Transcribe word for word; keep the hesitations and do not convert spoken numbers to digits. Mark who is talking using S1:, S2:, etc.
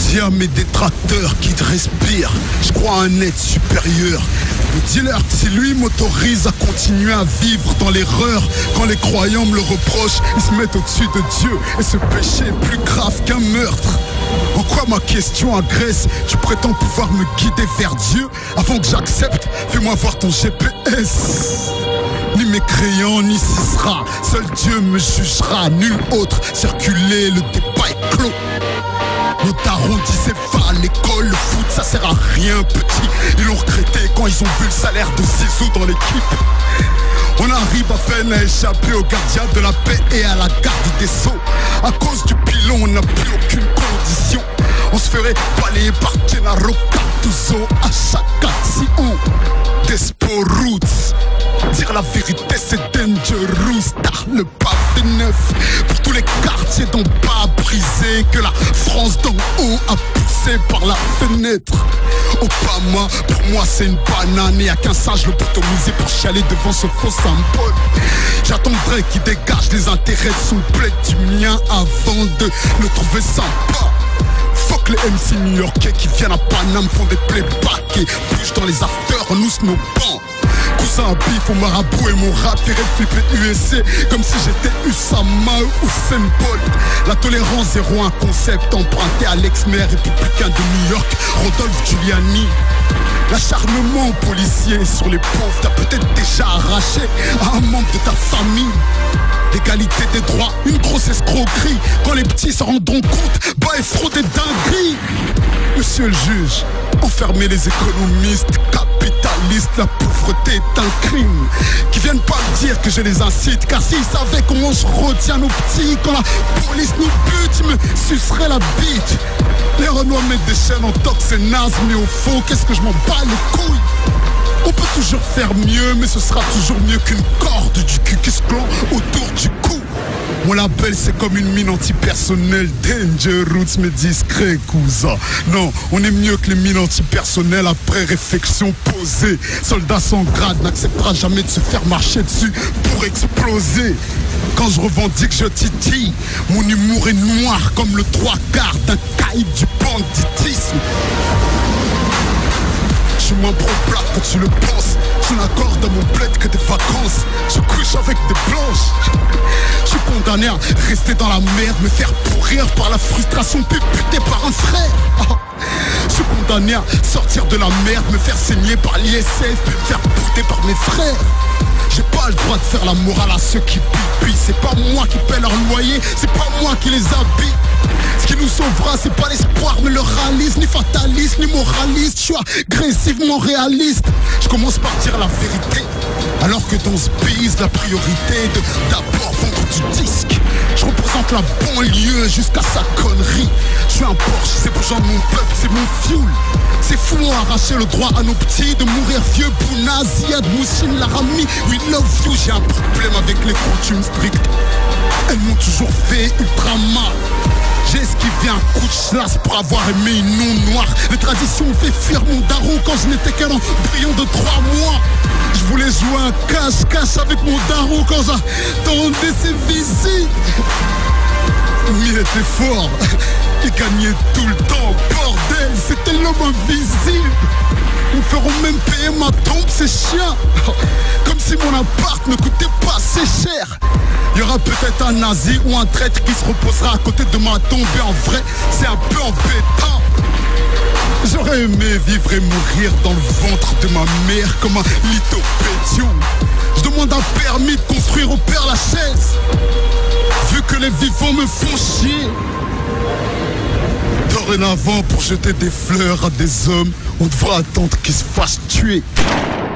S1: dis à mes détracteurs qu'ils respirent, je crois à un être supérieur. Mais dis-leur que si lui m'autorise à continuer à vivre dans l'erreur, quand les croyants me le reprochent, ils se mettent au-dessus de Dieu. Et ce péché est plus grave qu'un meurtre. En quoi ma question agresse? Tu prétends pouvoir me guider vers Dieu? Avant que j'accepte, fais-moi voir ton G P S. Ni mes crayons, ni Sisera, seul Dieu me jugera, nul autre. Circuler, le débat est clos. Nos darons disaient va à l'école, le foot ça sert à rien petit. Ils l'ont regretté quand ils ont vu le salaire de Zizou dans l'équipe. On arrive à peine à échapper aux gardiens de la paix et à la garde des sceaux. À cause du pilon on n'a plus aucune condition. On se ferait balayer par Gennaro Gattuso à chaque action. Despo Roots, dire la vérité c'est dangerous. Tard le pavé neuf pour tous les quartiers d'en bas brisés, que la France d'en haut a poussé par la fenêtre. Obama, pour moi c'est une banane, et y'a qu'un sage lobotomisé pour chialer devant ce faux symbole. J'attendrai qu'il dégage les intérêts de son bled du mien avant de le trouver sympa. Fuck les M C new-yorkais qui viennent à Paname, font des playbacks et bougent dans les afters, on nous nos bancs. Cousin bif au marabout et mon rap fait flipper U S C comme si j'étais Usama ou Usain Bolt. La tolérance zéro, un concept emprunté à l'ex-maire républicain de New York, Rodolphe Giuliani. L'acharnement policier sur les pauvres t'a peut-être déjà arraché à un membre de ta famille. L'égalité des droits, une grosse escroquerie. Quand les petits se rendront compte, bah et frauder dinguerie. Monsieur le juge, enfermer les économistes capitalistes, la pauvreté est un crime. Qui viennent pas me dire que je les incite, car s'ils savaient comment je retiens nos petits, quand la police nous bute, ils me suceraient la bite. Les Renois mettent des chaînes en toc, c'est naze, mais au fond, qu'est-ce que je m'en bats les couilles? On peut toujours faire mieux, mais ce sera toujours mieux qu'une corde du cul qui se clôt autour du cou. Mon label c'est comme une mine antipersonnelle, Danger Roots mais discret cousin. Non, on est mieux que les mines antipersonnelles après réflexion posée. Soldat sans grade n'acceptera jamais de se faire marcher dessus pour exploser. Quand je revendique je titille, mon humour est noir comme le trois quarts d'un caïd du banditisme. Je suis moins pro-plat que tu le penses. Je n'accorde à mon bled que des vacances. Je couche avec des blanches. Je suis condamné à rester dans la merde, me faire pourrir par la frustration, puté par un frère. Ah. Je suis condamné à sortir de la merde, me faire saigner par l'I S F, puis me faire bouter par mes frères. J'ai pas le droit de faire la morale à ceux qui pipient. C'est pas moi qui paie leur loyer, c'est pas moi qui les habille. Ce qui nous sauvera, c'est pas l'espoir, mais le réalisme, ni fataliste, ni moraliste. Je suis agressivement réaliste. Je commence par dire la vérité, alors que dans ce bise, la priorité est de d'abord vendre du disque. Je représente la banlieue jusqu'à sa connerie. Je suis un Porsche, c'est pour gens de mon peuple, c'est mon fuel. C'est fou, on a arraché le droit à nos petits de mourir vieux. Bouna, Ziad, Moussine, Larami, we love you. J'ai un problème avec les coutumes strictes. Elles m'ont toujours fait ultra mal. J'ai esquivé un coup de chlasse pour avoir aimé une non noire. Les traditions ont fait fuir mon daron quand je n'étais qu'un embryon de trois mois. Je voulais jouer un cache-cache avec mon daron quand j'attendais ses visites. Mais il était fort, il gagnait tout le temps, bordel, c'était l'homme invisible. Ils me feront même payer ma tombe, c'est chiant. Comme si mon appart ne coûtait pas assez cher. Il y aura peut-être un nazi ou un traître qui se reposera à côté de ma tombe. Et en vrai, c'est un peu embêtant. J'aurais aimé vivre et mourir dans le ventre de ma mère comme un lithopédion. Je demande un permis de construire au Père Lachaise, vu que les vivants me font chier. Dorénavant, pour jeter des fleurs à des hommes, on devra attendre qu'ils se fassent tuer.